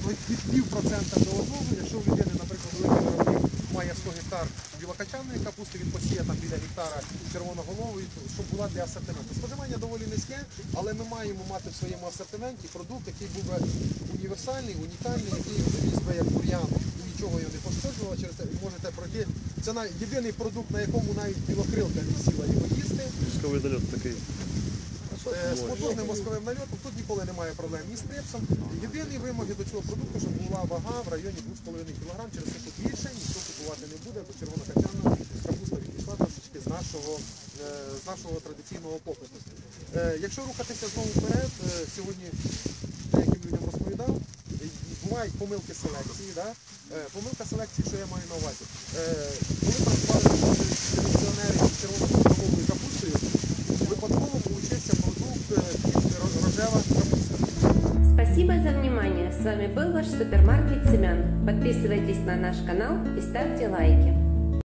від 0,5% до 1%, якщо в людини, наприклад, великий виробник має 100 гектар білокачанної капусти, він посіє там біля гектара червоноголової, щоб була для асортименту. Споживання доволі низьке, але ми маємо мати в своєму асортименті продукт, який був би універсальний, унікальний, який віз би як бур'ян, нічого його не пошкоджувало, через це можете пройти. Це єдиний продукт, на якому навіть білокрилка не сіла його їсти. Військовий дольот такий. З потужним мозковим нальотом тут ніколи немає проблем ні з припсом. Єдині вимоги до цього продукту, щоб була вага в районі 2,5 кг, через це тут більше ніхто купувати не буде, бо червонокачанна капуста відійшла трошечки з нашого традиційного попиту. Якщо рухатися знову вперед, сьогодні деяким людям розповідав, бувають помилки селекції. Да? Помилка селекції, що я маю на увазі? Коли працювали селекціонери з червоною капустою, випадково получився продукт рожева капуста. Спасибо за внимание. С вами был ваш супермаркет семян. Подписывайтесь на наш канал и ставьте лайки.